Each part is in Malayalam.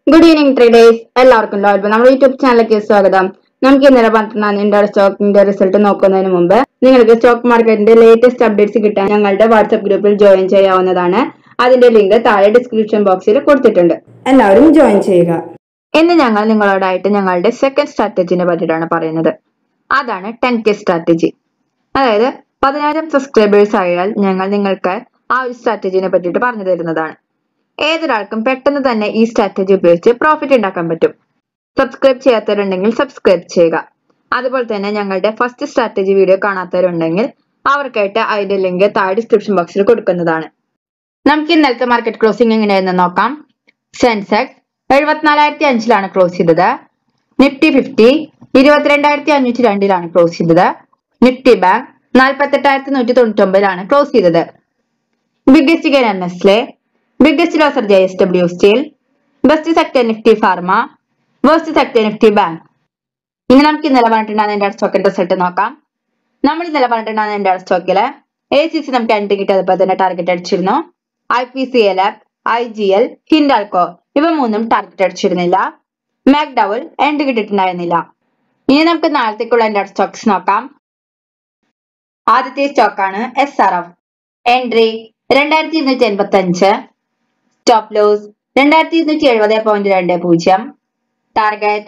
Good evening traders. എല്ലാവർക്കും നമ്മുടെ യൂട്യൂബ് ചാനലിലേക്ക് സ്വാഗതം. നമുക്ക് ഇന്നലെ പറഞ്ഞ ഇന്ത്യയുടെ സ്റ്റോക്കിന്റെ റിസൾട്ട് നോക്കുന്നതിന് മുമ്പ് നിങ്ങൾക്ക് സ്റ്റോക്ക് മാർക്കറ്റിന്റെ ലേറ്റസ്റ്റ് അപ്ഡേറ്റ്സ് കിട്ടാൻ ഞങ്ങളുടെ വാട്സ്ആപ്പ് ഗ്രൂപ്പിൽ ജോയിൻ ചെയ്യാവുന്നതാണ്. അതിന്റെ ലിങ്ക് താഴെ ഡിസ്ക്രിപ്ഷൻ ബോക്സിൽ കൊടുത്തിട്ടുണ്ട്. എല്ലാവരും ജോയിൻ ചെയ്യുക. ഇന്ന് ഞങ്ങൾ നിങ്ങളോടായിട്ട് ഞങ്ങളുടെ സെക്കൻഡ് സ്ട്രാറ്റജിനെ പറ്റിയിട്ടാണ് പറയുന്നത്. അതാണ് 10K സ്ട്രാറ്റജി. അതായത് 10,000 സബ്സ്ക്രൈബേഴ്സ് ആയാൽ ഞങ്ങൾ നിങ്ങൾക്ക് ആ ഒരു സ്ട്രാറ്റജിനെ പറ്റിയിട്ട് പറഞ്ഞു തരുന്നതാണ്. ഏതൊരാൾക്കും പെട്ടെന്ന് തന്നെ ഈ സ്ട്രാറ്റജി ഉപയോഗിച്ച് പ്രോഫിറ്റ് ഉണ്ടാക്കാൻ പറ്റും. സബ്സ്ക്രൈബ് ചെയ്യാത്തവരുണ്ടെങ്കിൽ സബ്സ്ക്രൈബ് ചെയ്യുക. അതുപോലെ തന്നെ ഞങ്ങളുടെ ഫസ്റ്റ് സ്ട്രാറ്റജി വീഡിയോ കാണാത്തവരുണ്ടെങ്കിൽ അവർക്കായിട്ട് അതിന്റെ ലിങ്ക് താഴെ ഡിസ്ക്രിപ്ഷൻ ബോക്സിൽ കൊടുക്കുന്നതാണ്. നമുക്ക് ഇന്നലത്തെ മാർക്കറ്റ് ക്ലോസിംഗ് എങ്ങനെയാണെന്ന് നോക്കാം. സെൻസെക്സ് 74,500 ക്ലോസ് ചെയ്തത്. നിഫ്റ്റി 50 22,502 ക്ലോസ് ചെയ്തത്. നിഫ്റ്റി ബാങ്ക് 48,199 ക്ലോസ് ചെയ്തത്. Biggest gainer Nestle, biggest loser JSW Steel, best sector Nifty Pharma, worst sector Nifty Bank. ഇനി നമുക്ക് ഇന്നലെ പറഞ്ഞിട്ടുണ്ടാകുന്ന എൻ്റെ സ്റ്റോക്കിന്റെ റിസൾട്ട് നോക്കാം. നമ്മൾ ഇന്നലെ പറഞ്ഞിട്ടുണ്ടാകുന്ന എൻ്റെ സ്റ്റോക്കില് ACC നമുക്ക് എൻട്രി കിട്ടി, അതുപോലെ തന്നെ ടാർഗറ്റ് അടിച്ചിരുന്നു. IPCL, IGL, ഹിൻഡാൽകോ ഇവ മൂന്നും ടാർഗറ്റ് അടിച്ചിരുന്നില്ല. മാക്ഡൗൾ എൻട്രി കിട്ടിയിട്ടുണ്ടായിരുന്നില്ല. ഇനി നമുക്ക് നാളത്തേക്കുള്ള എൻ്റെ സ്റ്റോക്സ് നോക്കാം. ആദ്യത്തെ സ്റ്റോക്കാണ് SRF. Entry 2285, stop loss 2270.20, target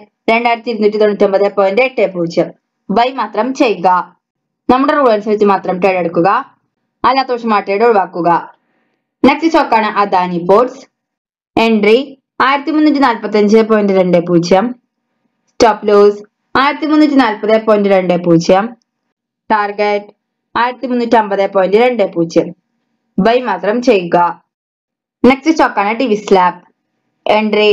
2299.80. Buy മാത്രം ചെയ്യുക. നമ്മുടെ റൂൾ അനുസരിച്ച് മാത്രം ട്രേഡ് എടുക്കുക, അല്ലാത്ത പക്ഷം ആ ട്രേഡ് ഒഴിവാക്കുക. നെക്സ്റ്റ് സ്റ്റോക്കാണ് Adani ports. Entry 1345.20, stop loss 1340.20, target 1350.20. Buy മാത്രം ചെയ്യുക. നെക്സ്റ്റ് സ്റ്റോക്കാണ് Divis lab. Entry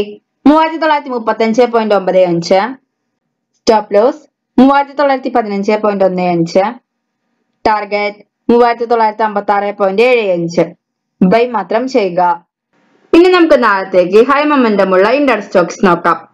3935.95, stop loss 3915.15, target 3956.75. Buy മാത്രം ചെയ്യുക. ഇനി നമുക്ക് നാളത്തേക്ക് ഹൈ മൊമെന്റം ഉള്ള ഇന്ത്യൻ സ്റ്റോക്സ് നോക്കാം.